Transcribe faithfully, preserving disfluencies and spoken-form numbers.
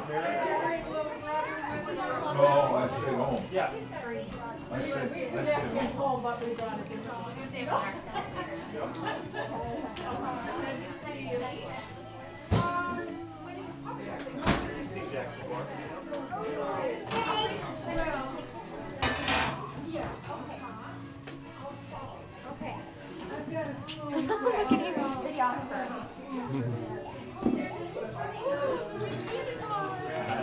No, I stayed home. Yeah. I stayed, I stayed left him home. home, but we got it. Tuesday after. Good to see you.